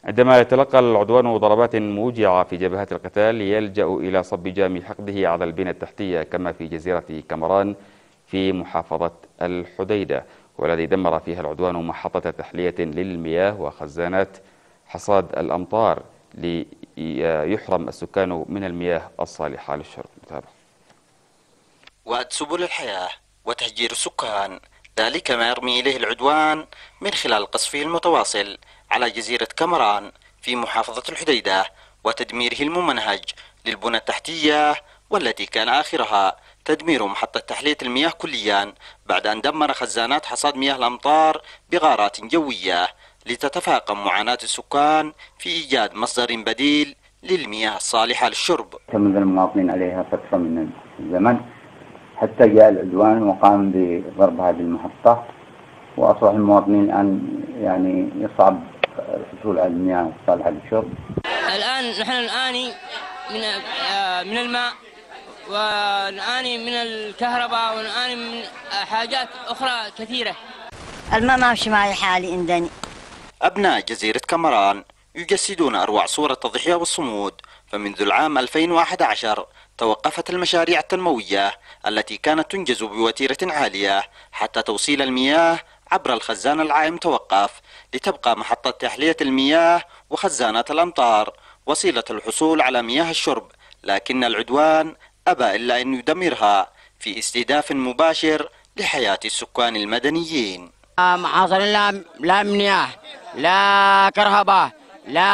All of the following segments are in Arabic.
عندما يتلقى العدوان ضربات موجعة في جبهات القتال يلجأ إلى صب جام حقده على البنى التحتية كما في جزيرة كمران في محافظة الحديدة، والذي دمر فيها العدوان محطة تحلية للمياه وخزانات حصاد الأمطار ليحرم السكان من المياه الصالحة للشرب. وأد سبل الحياة وتهجير السكان، ذلك ما يرمي إليه العدوان من خلال قصفه المتواصل على جزيرة كمران في محافظة الحديدة وتدميره الممنهج للبنى التحتية، والتي كان آخرها تدمير محطة تحلية المياه كليا بعد أن دمر خزانات حصاد مياه الأمطار بغارات جوية لتتفاقم معاناة السكان في إيجاد مصدر بديل للمياه الصالحة للشرب. تمد المواطنين عليها فترة من الزمن حتى جاء العدوان وقام بضرب هذه المحطة، وأصبح المواطنين الآن يعني يصعب الحصول على المياه الصالحة للشرب. الآن نحن نعاني من الماء، ونعاني من الكهرباء، ونعاني من حاجات أخرى كثيرة. الماء ماشي معي حالي عندني. أبناء جزيرة كمران يجسدون أروع صورة التضحية والصمود، فمنذ العام 2011 توقفت المشاريع التنموية التي كانت تنجز بوتيرة عالية حتى توصيل المياه عبر الخزان العائم توقف، لتبقى محطة تحلية المياه وخزانات الأمطار وسيلة الحصول على مياه الشرب، لكن العدوان أبى إلا أن يدمرها في استهداف مباشر لحياة السكان المدنيين. محاصر لا مياه، لا كهرباء، لا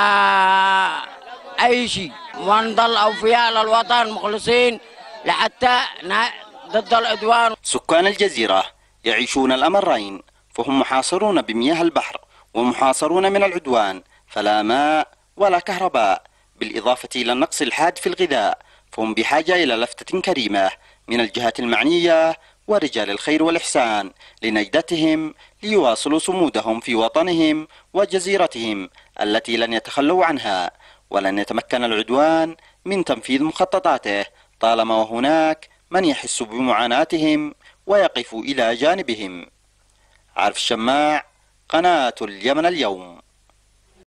أي شيء، ونظل أوفياء للوطن مخلصين لحتى ضد العدوان. سكان الجزيرة يعيشون الأمرين، فهم محاصرون بمياه البحر ومحاصرون من العدوان، فلا ماء ولا كهرباء، بالإضافة إلى النقص الحاد في الغذاء، فهم بحاجة إلى لفتة كريمة من الجهات المعنية ورجال الخير والإحسان لنجدتهم ليواصلوا صمودهم في وطنهم وجزيرتهم التي لن يتخلوا عنها، ولن يتمكن العدوان من تنفيذ مخططاته طالما وهناك من يحس بمعاناتهم ويقف إلى جانبهم. عارف الشماع، قناة اليمن اليوم.